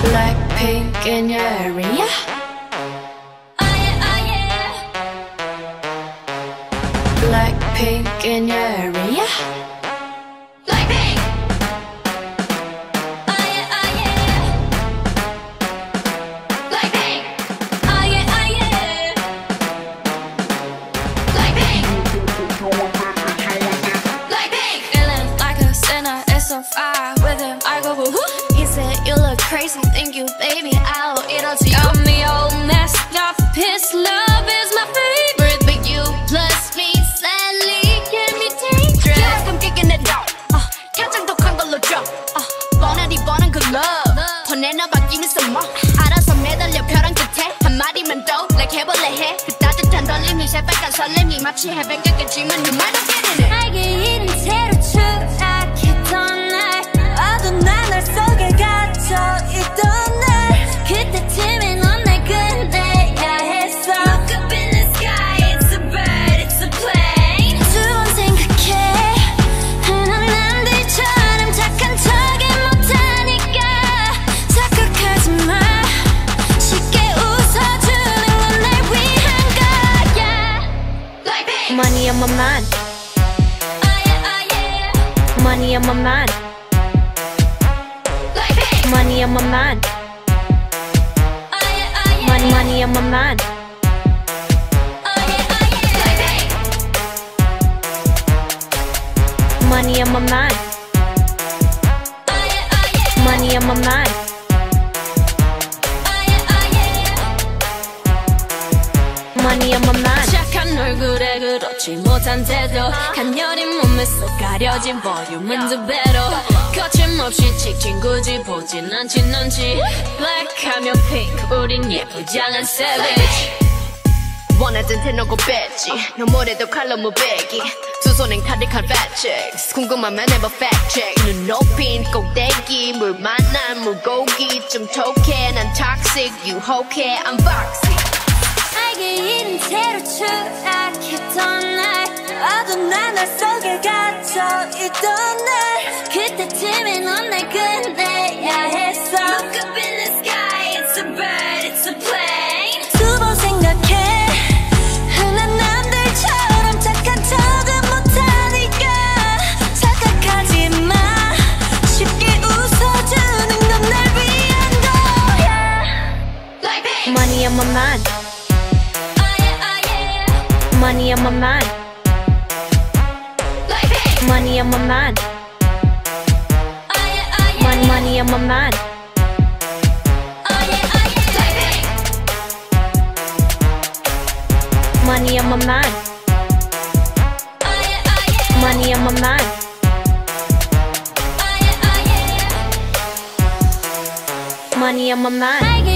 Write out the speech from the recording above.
Blackpink in your area. Blackpink in your area. Blackpink. Blackpink. Blackpink. Blackpink. Feeling like a sinner, it's so far with him. I go woo. He said you look crazy, think you baby I'll eat all to you. Got me all messed up. His love is my favorite, but you plus me sadly get me dangerous. 가끔 kicking it down. 가장 독한 걸로 drop. 뻔하디 뻔한 그 love. 더 내놔바뀌면서 뭐 알아서 매달려 벼랑 끝에 한 마디만 더 like 해볼래 해. 그 따뜻한 떨림이 새빨간 설렘이 마치 해변가겠지만 you might not get in it. 알게 이른 채로 추락했던 날 어두운 날 속에 갇혀 있던 날 그때쯤에 넌 날 끝내야 했어. Look up in the sky, it's a bird, it's a plane. 두 번 생각해 흔한 남들처럼 착한 척이 못하니까 착각하지 마. 쉽게 웃어주는 건 날 위한 거야. Blackpink. Money on my mind. Money on my mind. Blackpink. Money on my mind. Money on my mind. Blackpink. Money on my mind. Money on my mind. Money on my mind. 착한 얼굴에 그렇지 못한 태도 간녀린 몸에 쏙 가려진 볼륨은 두 배로 거침없이 찍힌 굳이 보진 않지 눈치 Black하면 pink 우린 예쁘장한 savage 원하던 대놓고 뺐지 너 뭐래도 칼로 무배기 두 손엔 가득한 fat checks 궁금하면 해봐 fact check 눈 높인 꼭대기 물 만난 물고기 좀 톡해 난 toxic 유혹해 I'm foxy 알게 이른 채로 추락했던 날 어두운 날 속에 갇혀 있던 날 그때쯤에 넌 날 끝내야 했어. Look up in the sky, it's a bird, it's a plane. 두 번 생각해 흔한 남들처럼 착한 척은 못하니까 착각하지 마. 쉽게 웃어주는 건 날 위한 거야. Blackpink Money on my mind. Money on my mind. Blackpink Money on my mind. Money on my mind. Blackpink Money on my mind. Money on my mind. Money on my mind.